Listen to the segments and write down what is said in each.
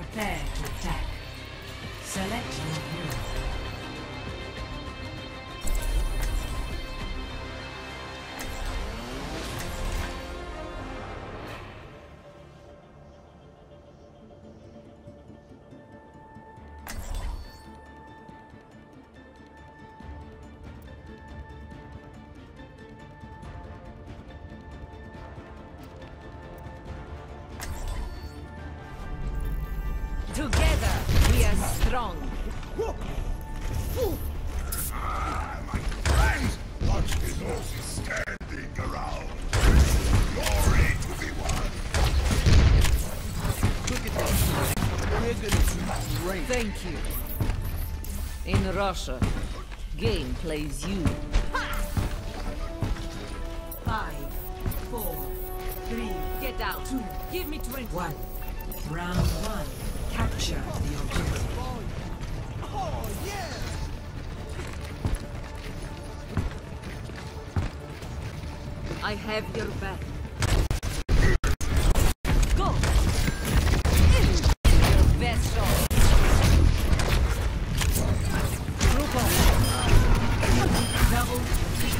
Prepare to attack. Select your hero. Together, we are strong. My friends, watch the horses standing around. Glory to be won. Look at this. We're gonna do great. Thank you. In Russia, game plays you. 5, 4, 3, Get out. 2, Give me 20. 1. Round 1. Capture the objective. Oh, yeah! I have your back. Go! Your best shot. Group up. Double.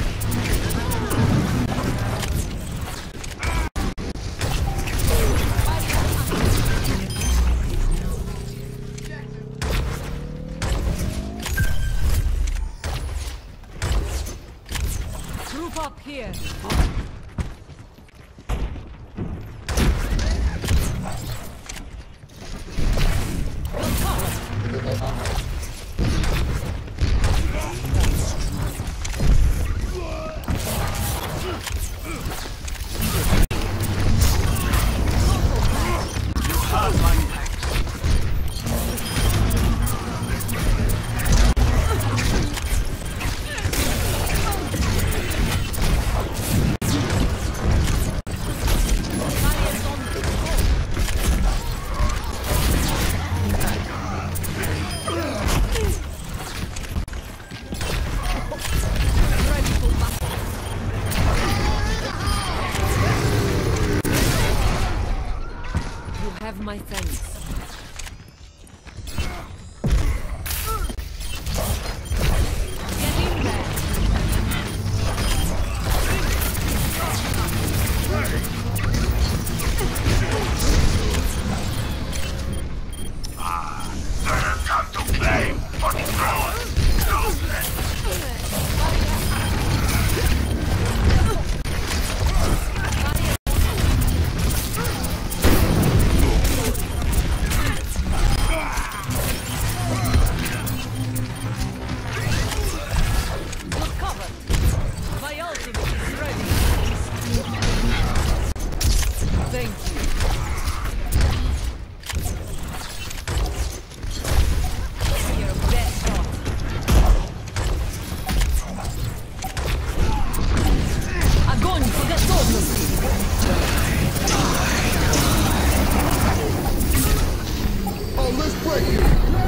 Group up here. Have my thanks. Get in there. Better come to claim for the throne. Good cover. My ultimate is ready. Thank you. Your best shot. Огонь по готовности. Oh, let's break it!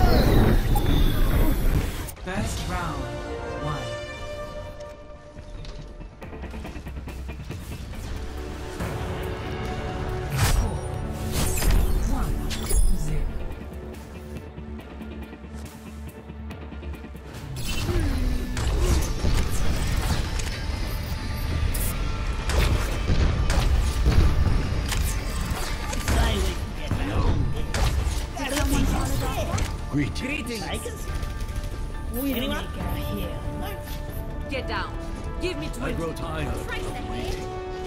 First round 1. Score 1-0. Greetings. Anyone? Get down. Give me 20. I grow tired of waiting.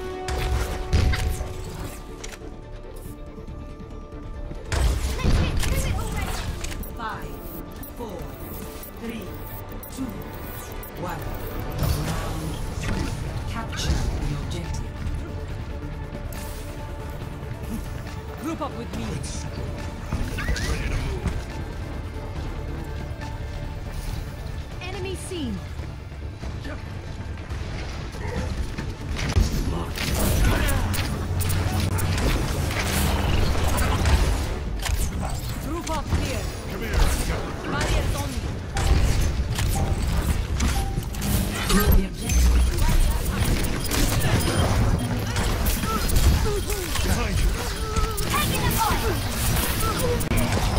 5, 4, 3, 2, 1. Round 2. Capture the objective. Group up with me. Enemy seen. Group up here. Come here. Barriers on me. The objective. Behind you. Taking the point!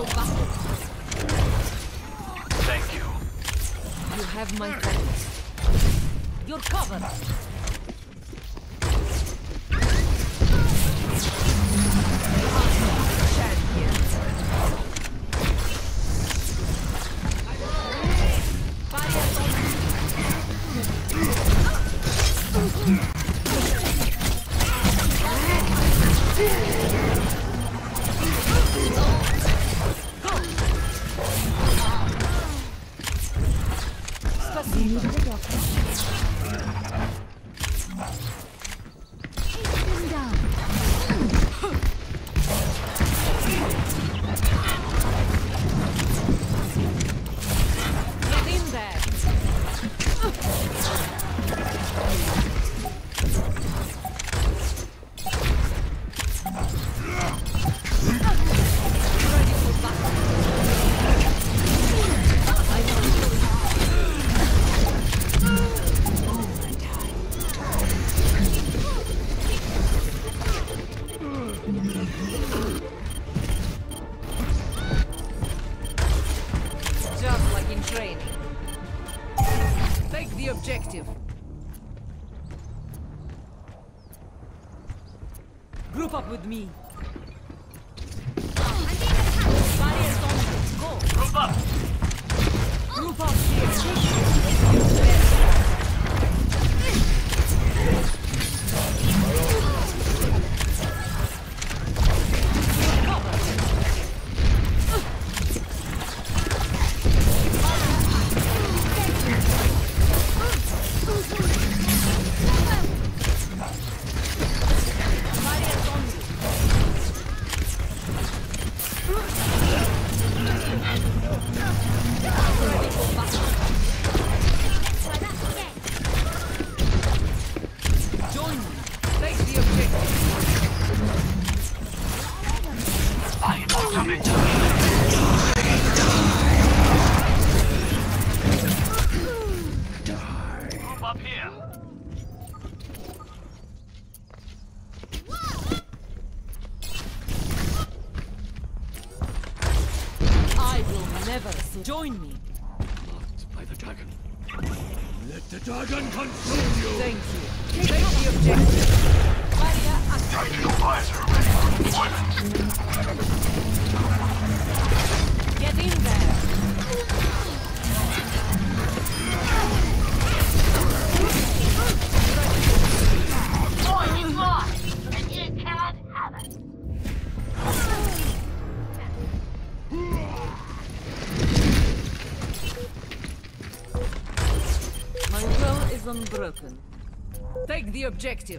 for battle. Thank you. You have my thanks. You're covered. Objective. Group up with me. Barriers on you. Go. Group up. Group up here. Join me. Blocked by the dragon. Let the dragon consume you. Thank you. Take the objective. Zarya, Tactical visor ready for deployment. get in there. Boy, you lost, and you can't have it. My will is unbroken. Take the objective.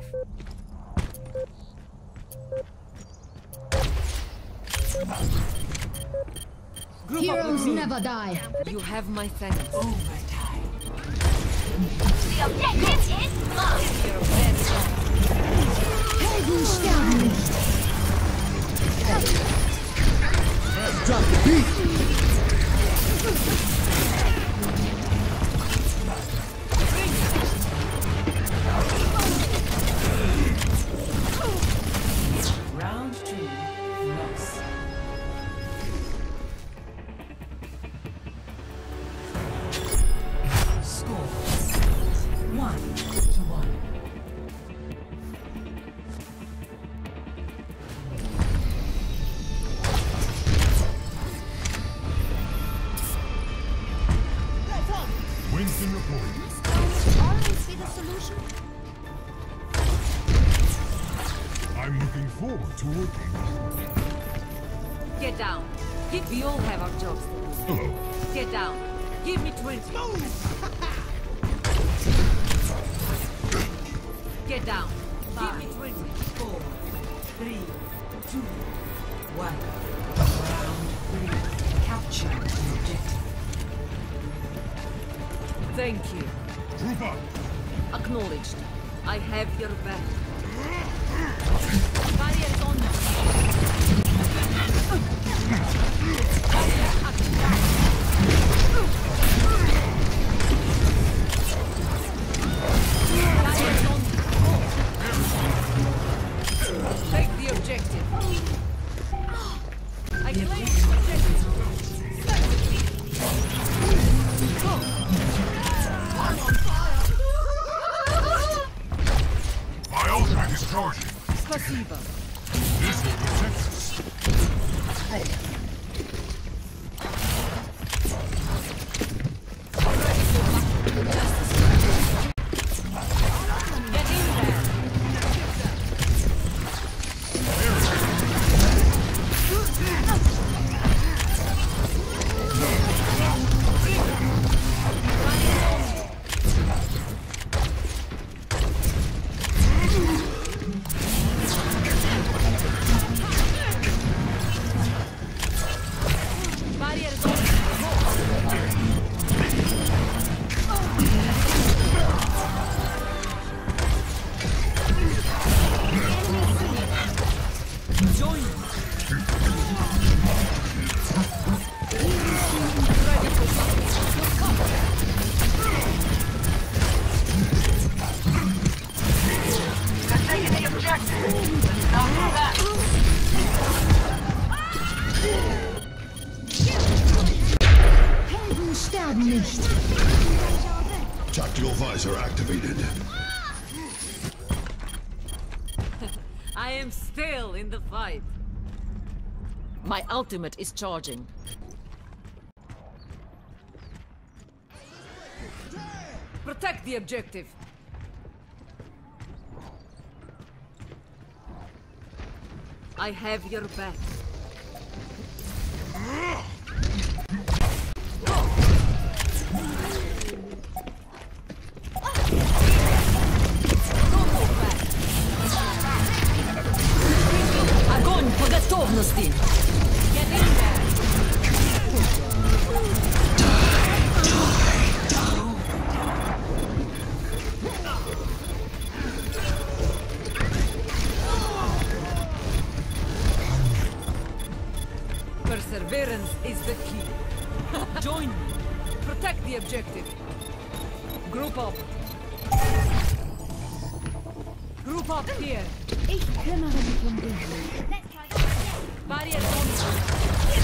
Group up Heroes with me. never die. You have my thanks. Overtime. The objective is mine. You're very Helden sterben nicht. Drop the beat. Round 2. Loss. Score 1-1. Winston reporting. Always be the solution. I'm looking forward to working. Get down. We all have our jobs to do. Hello. Get down. Give me 20. Get down. Give me 20. 4, 3, 2, 1. Round 3. Capture the objective. Thank you. Group up. Acknowledged. I have your back. Barriers on you. Barrier active. Barriers on you. Go. Take the objective. I claim the objective. My ultimate is charging. Спасибо. This will protect us. Get in there. Barriers on. Join me. Ready to They're taking the objective. Let's not go back. Helden sterben nicht. Tactical visor activated. I am still in the fight. My ultimate is charging. Protect the objective. I have your back. Огонь по готовности! Get in there! Perseverance is the key. Join me. Protect the objective. Group up. Group up here. Ich kümmere mich um dich. Barrier on.